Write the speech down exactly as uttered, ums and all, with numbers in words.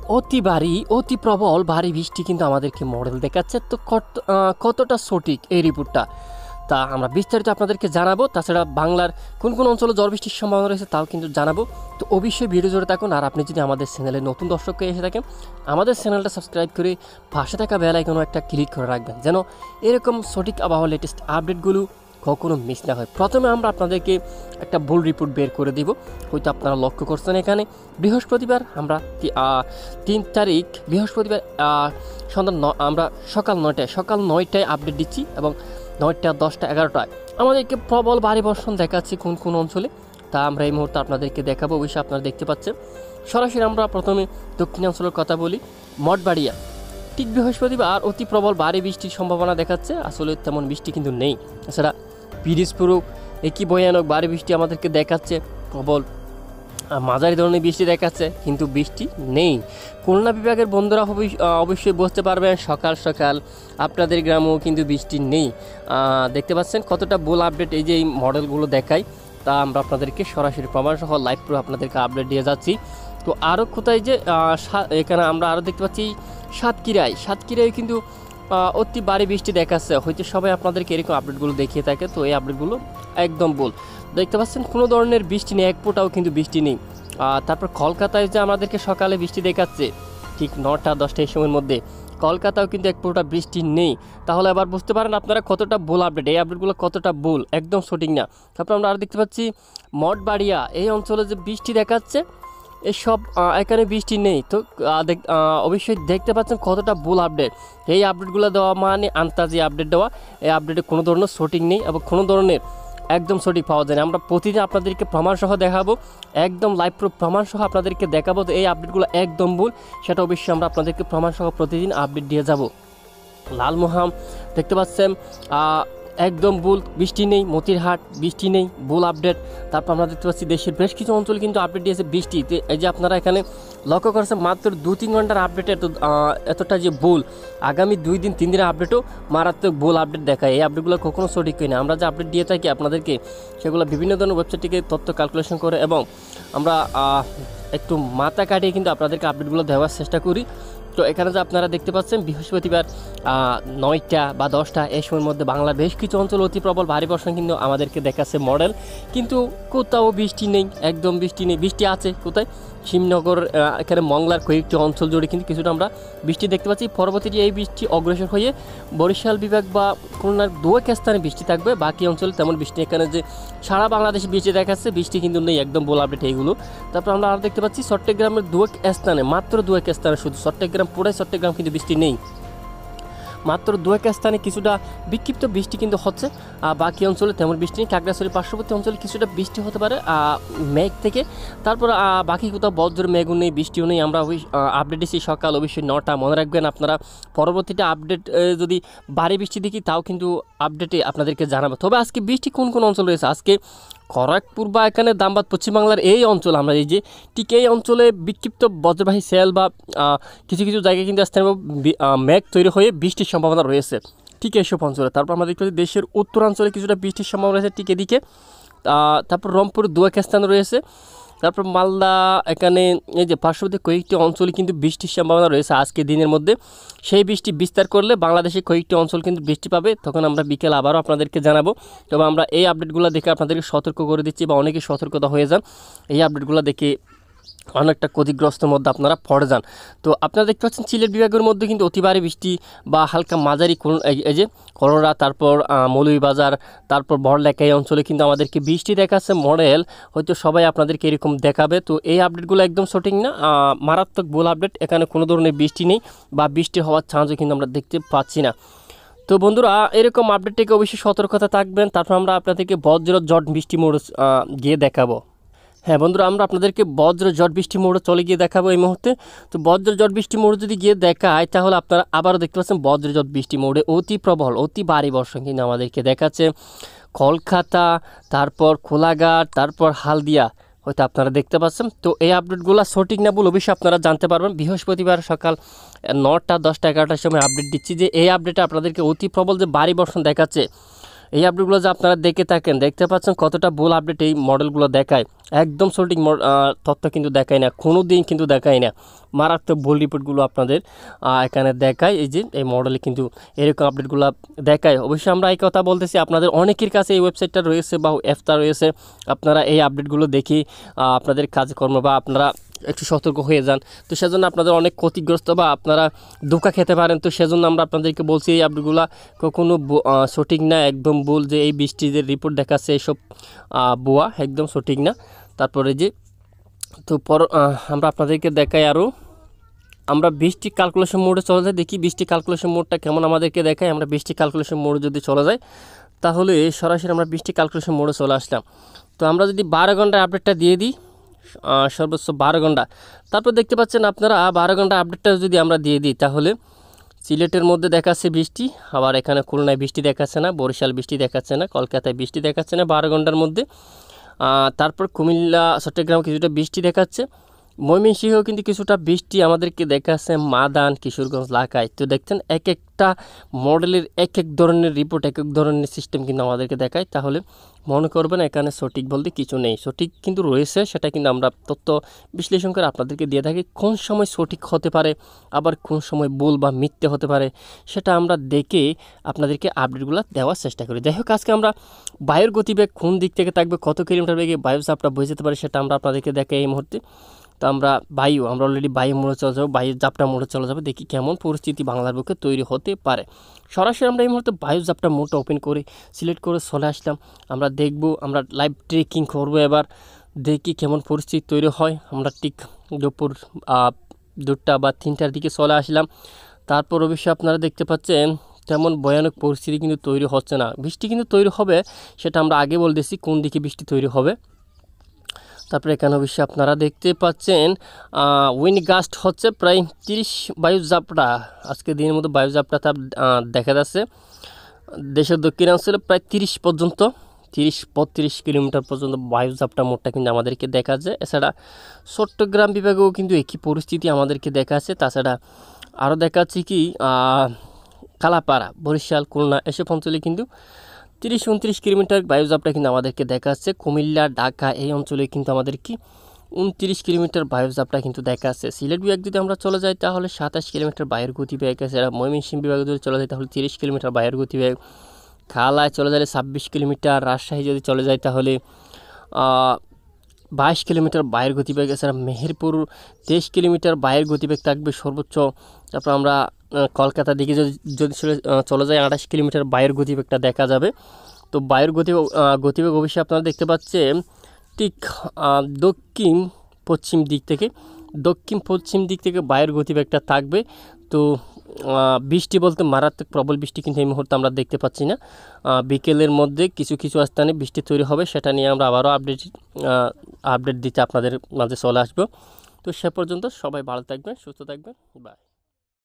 অতি ভারী অতি প্রবল ভারী বৃষ্টি কিন্তু আমাদেরকে মডেল দেখাচ্ছে। তো কত- আহ, কতটা সঠিক এই রিপোর্টটা তা আমরা বিস্তারিত আপনাদেরকে জানাবো। তাছাড়া বাংলার কোন কোন অঞ্চলে ঝড় বৃষ্টির সম্ভাবনা রয়েছে তাও কিন্তু জানাবো। তো অবশ্যই ভিডিও জুড়ে থাকুন। আর আপনি যদি আমাদের চ্যানেলে নতুন দর্শক হয়ে এসে থাকেন, আমাদের চ্যানেলটা সাবস্ক্রাইব করে পাশে থাকা বেল আইকনও একটা ক্লিক করে রাখবেন, যেন এরকম সঠিক আবহাওয়া লেটেস্ট আপডেটগুলো কখনো মিস না হয়। প্রথমে আমরা আপনাদেরকে একটা ভুল রিপোর্ট বের করে দিব। হয়তো আপনারা লক্ষ্য করছেন, এখানে বৃহস্পতিবার আমরা তি- আহ, তিন তারিখ বৃহস্পতিবার আহ, সন্ধ্যা ন- আমরা সকাল নয়টায় সকাল নয়টায় আপডেট দিচ্ছি এবং নয়টা দশটা এগারোটায় আমাদেরকে প্রবল ভারী বর্ষণ দেখাচ্ছে কোন কোন অঞ্চলে, তা আমরা এই মুহূর্তে আপনাদেরকে দেখাবো। অবশ্যই আপনারা দেখতে পাচ্ছেন। সরাসরি আমরা প্রথমে দক্ষিণাঞ্চলের কথা বলি। মঠবাড়িয়া ঠিক বৃহস্পতিবার অতি প্রবল ভারী বৃষ্টির সম্ভাবনা দেখাচ্ছে। আসলে তেমন বৃষ্টি কিন্তু নেই। এছাড়া পিরিজপুরও একই ভয়ানক ভারী বৃষ্টি আমাদেরকে দেখাচ্ছে, প্রবল আহ, মাঝারি ধরনের বৃষ্টি দেখাচ্ছে, কিন্তু বৃষ্টি নেই। খুলনা বিভাগের বন্ধুরা অবশ্য- আহ, অবশ্যই বুঝতে পারবেন সকাল সকাল আপনাদের গ্রামেও কিন্তু বৃষ্টি নেই। আহ, দেখতে পাচ্ছেন কতটা ভুল আপডেট এই যে এই মডেলগুলো দেখায়, তা আমরা আপনাদেরকে সরাসরি প্রমাণ সহ লাইভ প্রো আপনাদেরকে আপডেট দিয়ে যাচ্ছি। তো আরও কোথায় যে আহ, সা- এখানে আমরা আরও দেখতে পাচ্ছি সাতক্ষীরায় সাতক্ষীরায় কিন্তু আহ, অতি ভারী বৃষ্টি দেখাচ্ছে। হয়তো সবাই আপনাদেরকে এরকম আপডেটগুলো দেখিয়ে থাকে, তো এই আপডেটগুলো একদম ভুল। দেখতে পাচ্ছেন কোনো ধরনের বৃষ্টি নেই, এক ফোঁটাও কিন্তু বৃষ্টি নেই। আহ, তারপর কলকাতায় যে আমাদেরকে সকালে বৃষ্টি দেখাচ্ছে ঠিক নটা দশটা এই সময়ের মধ্যে, কলকাতাও কিন্তু এক ফোঁটা বৃষ্টি নেই। তাহলে আবার বুঝতে পারেন আপনারা কতটা ভুল আপডেট, এই আপডেটগুলো কতটা ভুল, একদম সঠিক না। তারপর আমরা আর দেখতে পাচ্ছি মঠবাড়িয়া এই অঞ্চলে যে বৃষ্টি দেখাচ্ছে, এসব আহ, এখানে বৃষ্টি নেই। তো আহ, দেখ- আহ, অবশ্যই দেখতে পাচ্ছেন কতটা ভুল আপডেট। এই আপডেটগুলো দেওয়া মানে আন্তাজি আপডেট দেওয়া। এই আপডেটে কোনো ধরনের সঠিক নেই এবং কোনো ধরনের একদম সঠিক পাওয়া যায় না। আমরা প্রতিদিন আপনাদেরকে প্রমাণ সহ দেখাবো, একদম লাইভ প্রুফ প্রমাণ সহ আপনাদেরকে দেখাবো যে এই আপডেটগুলো একদম ভুল। সেটা অবশ্যই আমরা আপনাদেরকে প্রমাণ সহ প্রতিদিন আপডেট দিয়ে যাব। লালমোহাম দেখতে পাচ্ছেন আহ, একদম ভুল, বৃষ্টি নেই। মতিরহাট বৃষ্টি নেই, ভুল আপডেট। তারপর আমরা দেখতে পাচ্ছি দেশের বেশ কিছু অঞ্চল কিন্তু আপডেট দিয়েছে বৃষ্টি। তো এই যে আপনারা এখানে লক্ষ্য করছেন মাত্র দু তিন ঘন্টার আপডেট এত আহ, এতটা যে ভুল, আগামী দুই দিন তিন দিনের আপডেটও মারাত্মক ভুল আপডেট দেখায়। এই আপডেটগুলো কখনো সঠিক হয় না। আমরা যে আপডেট দিয়ে থাকি আপনাদেরকে, সেগুলো বিভিন্ন ধরনের ওয়েবসাইট থেকে তথ্য ক্যালকুলেশন করে এবং আমরা আহ, একটু মাথা কাটিয়ে কিন্তু আপনাদেরকে আপডেটগুলো দেওয়ার চেষ্টা করি। তো এখানে যে আপনারা দেখতে পাচ্ছেন বৃহস্পতিবার আহ, নয়টা বা দশটা এই সময়ের মধ্যে বাংলার বেশ কিছু অঞ্চল অতি প্রবল ভারী বর্ষণ কিন্তু আমাদেরকে দেখাচ্ছে মডেল, কিন্তু কোথাও বৃষ্টি নেই, একদম বৃষ্টি নেই। বৃষ্টি আছে কোথায়? শিবনগর, আহ, এখানে মংলার কয়েকটি অঞ্চল জুড়ে কিন্তু কিছুটা আমরা বৃষ্টি দেখতে পাচ্ছি। পরবর্তীতে এই বৃষ্টি অগ্রসর হয়ে বরিশাল বিভাগ বা খুলনার দু এক স্থানে বৃষ্টি থাকবে, বাকি অঞ্চলে তেমন বৃষ্টি। এখানে যে সারা বাংলাদেশে বৃষ্টি দেখাচ্ছে, বৃষ্টি কিন্তু নেই, একদম বল আপডেট এইগুলো। তারপর আমরা আর দেখতে পাচ্ছি চট্টগ্রামের দু এক স্থানে, মাত্র দু এক স্থানে, শুধু চট্টগ্রাম পুরাই চট্টগ্রাম কিন্তু বৃষ্টি নেই, মাত্র দু এক স্থানে কিছুটা বিক্ষিপ্ত বৃষ্টি কিন্তু হচ্ছে। আহ, বাকি অঞ্চলে তেমন বৃষ্টি নেই। খাগড়াছড়ি পার্শ্ববর্তী অঞ্চলে কিছুটা বৃষ্টি হতে পারে আহ, মেঘ থেকে। তারপর আহ, বাকি কোথাও বজ্র মেঘও নেই, বৃষ্টিও নেই। আমরা ওই আপডেট দিচ্ছি সকাল অবশ্যই নটা, মনে রাখবেন আপনারা। পরবর্তীতে আপডেট যদি ভারী বৃষ্টি দেখি তাও কিন্তু আপডেটে আপনাদেরকে জানাবো। তবে আজকে বৃষ্টি কোন কোন অঞ্চল রয়েছে, আজকে খড়গপুর বা এখানে দামবাদ পশ্চিমবাংলার এই অঞ্চল, আমরা এই যে ঠিক এই অঞ্চলে বিক্ষিপ্ত বজ্রবাহী সেল বা আহ, কিছু কিছু জায়গায় কিন্তু স্থানীয় বি- আহ, মেঘ তৈরি হয়ে বৃষ্টির সম্ভাবনা রয়েছে ঠিক এইসব অঞ্চলে। তারপর আমরা দেখতে পাচ্ছি দেশের উত্তরাঞ্চলে কিছুটা বৃষ্টির সম্ভাবনা রয়েছে ঠিক এদিকে। আহ, তারপর রংপুর দু এক স্থানে রয়েছে। তারপর মালদা, এখানে এই যে পার্শ্ববর্তী কয়েকটি অঞ্চলে কিন্তু বৃষ্টির সম্ভাবনা রয়েছে আজকে দিনের মধ্যে। সেই বৃষ্টি বিস্তার করলে বাংলাদেশের কয়েকটি অঞ্চল কিন্তু বৃষ্টি পাবে, তখন আমরা বিকেল আবারও আপনাদেরকে জানাবো। তবে আমরা এই আপডেটগুলো দেখে আপনাদেরকে সতর্ক করে দিচ্ছি, বা অনেকে সতর্কতা হয়ে যান এই আপডেটগুলো দেখে, অনেকটা ক্ষতিগ্রস্তের মধ্যে আপনারা পড়ে যান। তো আপনারা দেখতে পাচ্ছেন সিলেট বিভাগের মধ্যে কিন্তু অতি ভারী বৃষ্টি বা হালকা মাঝারি কোন এই- এই যে করোনা, তারপর আহ, মৌলভীবাজার, তারপর বড়লেখা এই অঞ্চলে কিন্তু আমাদেরকে বৃষ্টি দেখাচ্ছে মডেল। হয়তো সবাই আপনাদেরকে এরকম দেখাবে। তো এই আপডেটগুলো একদম সঠিক না, আহ, মারাত্মক ভুল আপডেট। এখানে কোনো ধরনের বৃষ্টি নেই বা বৃষ্টি হওয়ার চান্সও কিন্তু আমরা দেখতে পাচ্ছি না। তো বন্ধুরা এরকম আপডেট থেকে অবশ্যই সতর্কতা থাকবেন। তারপর আমরা আপনাদেরকে বজ্র জট বৃষ্টি মোড় আহ, গিয়ে দেখাবো। হ্যাঁ বন্ধুরা, আমরা আপনাদেরকে বজ্র ঝড় বৃষ্টি মোড়ে চলে গিয়ে দেখাবো এই মুহূর্তে। তো বজ্র ঝড় বৃষ্টি মোড়ে যদি গিয়ে দেখায়, তাহলে আপনারা আবারও দেখতে পাচ্ছেন বজ্র ঝড় বৃষ্টি মোড়ে অতি প্রবল অতি ভারী বর্ষণ কিন্তু আমাদেরকে দেখাচ্ছে কলকাতা, তারপর কোলাঘাট, তারপর হালদিয়া, হয়তো আপনারা দেখতে পাচ্ছেন। তো এই আপডেটগুলো সঠিক না বলে অবশ্যই আপনারা জানতে পারবেন বৃহস্পতিবার সকাল নটা দশটা এগারোটার সময় আপডেট দিচ্ছি, যে এই আপডেটে আপনাদেরকে অতি প্রবল যে ভারী বর্ষণ দেখাচ্ছে এই আপডেটগুলো যে আপনারা দেখে থাকেন, দেখতে পাচ্ছেন কতটা ভুল আপডেট এই মডেলগুলো দেখায়, একদম সঠিক তথ্য কিন্তু দেখায় না, কোনো দিন কিন্তু দেখায় না, মারাত্মক ভুল রিপোর্টগুলো আপনাদের এখানে দেখায়। এই যে এই মডেলে কিন্তু এরকম আপডেটগুলো দেখায়। অবশ্যই আমরা এই কথা বলতেছি, আপনাদের অনেকের কাছে এই ওয়েবসাইটটা রয়েছে বা অ্যাপটা রয়েছে, আপনারা এই আপডেটগুলো দেখি আপনাদের কাজকর্ম বা আপনারা একটু সতর্ক হয়ে যান। তো সেজন্য আপনাদের অনেক ক্ষতিগ্রস্ত বা আপনারা ধোঁকা খেতে পারেন। তো সেজন্য আমরা আপনাদেরকে বলছি এই আপডেটগুলো কখনো সঠিক না, একদম ভুল। যে এই বৃষ্টির যে রিপোর্ট দেখাচ্ছে এইসব ভুয়া, একদম সঠিক না। তারপরে যে তো পর আমরা আপনাদেরকে দেখাই আরও, আমরা বৃষ্টি ক্যালকুলেশন মোডে চলে যাই, দেখি বৃষ্টি ক্যালকুলেশন মোডটা কেমন আমাদেরকে দেখায়। আমরা বৃষ্টি ক্যালকুলেশন মোডে যদি চলে যাই তাহলে সরাসরি আমরা বৃষ্টি ক্যালকুলেশন মোডে চলে আসলাম। তো আমরা যদি বারো ঘন্টার আপডেটটা দিয়ে দিই, সর্বোচ্চ বারো ঘন্টা, তারপর দেখতে পাচ্ছেন আপনারা বারো ঘন্টা আপডেটটা যদি আমরা দিয়ে দিই তাহলে সিলেটের মধ্যে দেখাচ্ছে বৃষ্টি, আবার এখানে খুলনায় বৃষ্টি দেখাচ্ছে না, বরিশাল বৃষ্টি দেখাচ্ছে না, কলকাতায় বৃষ্টি দেখাচ্ছে না বারো ঘন্টার মধ্যে। তারপর কুমিল্লা চট্টগ্রাম কিছুটা বৃষ্টি দেখাচ্ছে, ময়মনসিংহেও কিন্তু কিছুটা বৃষ্টি আমাদেরকে দেখাচ্ছে, মাদান কিশোরগঞ্জ এলাকায়। তো দেখছেন এক একটা মডেলের এক এক ধরনের রিপোর্ট, এক এক ধরনের সিস্টেম কিন্তু আমাদেরকে দেখায়। তাহলে মনে করবেন এখানে সঠিক বলতে কিছু নেই, সঠিক কিন্তু রয়েছে, সেটা কিন্তু আমরা তথ্য বিশ্লেষণ করে আপনাদেরকে দিয়ে থাকি। কোন সময় সঠিক হতে পারে আবার কোন সময় ভুল বা মিথ্যে হতে পারে সেটা আমরা দেখে আপনাদেরকে আপডেটগুলো দেওয়ার চেষ্টা করি। যাই হোক, আজকে আমরা বায়ুর গতিবেগ কোন দিক থেকে থাকবে, কত কিলোমিটার বেগে বায়ু চাপটা বয়ে যেতে পারে সেটা আমরা আপনাদেরকে দেখাই এই মুহূর্তে। তো আমরা বায়ু আমরা অলরেডি বায়ু মোড়ে চলে যাবো, বায়ুর জাপটা মোড়ে চলে যাবে, দেখি কেমন পরিস্থিতি বাংলার বুকে তৈরি হতে পারে। সরাসরি আমরা এই মুহূর্তে বায়ু জাপটা মোড়টা ওপেন করে সিলেক্ট করে চলে আসলাম। আমরা দেখব, আমরা লাইভ ট্রেকিং করবো, এবার দেখি কেমন পরিস্থিতি তৈরি হয়। আমরা ঠিক দুপুর দুটা বা তিনটার দিকে চলে আসলাম। তারপর অবশ্যই আপনারা দেখতে পাচ্ছেন তেমন ভয়ানক পরিস্থিতি কিন্তু তৈরি হচ্ছে না, বৃষ্টি কিন্তু তৈরি হবে, সেটা আমরা আগে বলতেছি কোন দিকে বৃষ্টি তৈরি হবে। তারপরে এখানে অবশ্যই আপনারা দেখতে পাচ্ছেন উইন্ড গাস্ট হচ্ছে প্রায় তিরিশ বায়ুজাপটা, আজকে দিনের মধ্যে বায়ুজাপটা তার দেখা যাচ্ছে দেশের দক্ষিণাঞ্চলে প্রায় তিরিশ পর্যন্ত, তিরিশ বত্রিশ কিলোমিটার পর্যন্ত বায়ুজাপটা মোটটা কিন্তু আমাদেরকে দেখা যায়। এছাড়া চট্টগ্রাম বিভাগেও কিন্তু একই পরিস্থিতি আমাদেরকে দেখা আছে। তাছাড়া আরও দেখাচ্ছি কি কালাপাড়া, বরিশাল, খুলনা এসব অঞ্চলে কিন্তু তিরিশ উনত্রিশ কিলোমিটার বায়ুজাপটা কিন্তু আমাদেরকে দেখা যাচ্ছে। কুমিল্লা, ঢাকা এই অঞ্চলে কিন্তু আমাদের কি উনত্রিশ কিলোমিটার বায়ুজাপটা কিন্তু দেখা যাচ্ছে। সিলেট বিভাগ যদি আমরা চলে যাই তাহলে সাতাশ কিলোমিটার বায়ুর গতিবেগ আছে। ময়মনসিংহ বিভাগে যদি চলে যায় তাহলে তিরিশ কিলোমিটার বায়ুর গতিবেগ। খালায় চলে যাবে ছাব্বিশ কিলোমিটার। রাজশাহী যদি চলে যায় তাহলে বাইশ কিলোমিটার বায়ুর গতিবেগ। এছাড়া মেহেরপুর তেইশ কিলোমিটার বায়ুর গতিবেগ থাকবে সর্বোচ্চ। তারপর আমরা কলকাতার দিকে যদি যদি চলে যায় আঠাশ কিলোমিটার বায়ুর গতিবেগটা দেখা যাবে। তো বায়ুর গতিবেগ গতিবেগ অবশ্যই আপনারা দেখতে পাচ্ছেন ঠিক দক্ষিণ পশ্চিম দিক থেকে, দক্ষিণ পশ্চিম দিক থেকে বায়ুর গতিবেগটা থাকবে। তো বৃষ্টি বলতে মারাত্মক প্রবল বৃষ্টি কিন্তু এই মুহূর্তে আমরা দেখতে পাচ্ছি না। বিকেলের মধ্যে কিছু কিছু স্থানে বৃষ্টি তৈরি হবে, সেটা নিয়ে আমরা আবারও আপডেট আপডেট দিতে আপনাদের মাঝে চলে আসবো। তো সে পর্যন্ত সবাই ভালো থাকবেন, সুস্থ থাকবেন, বাই।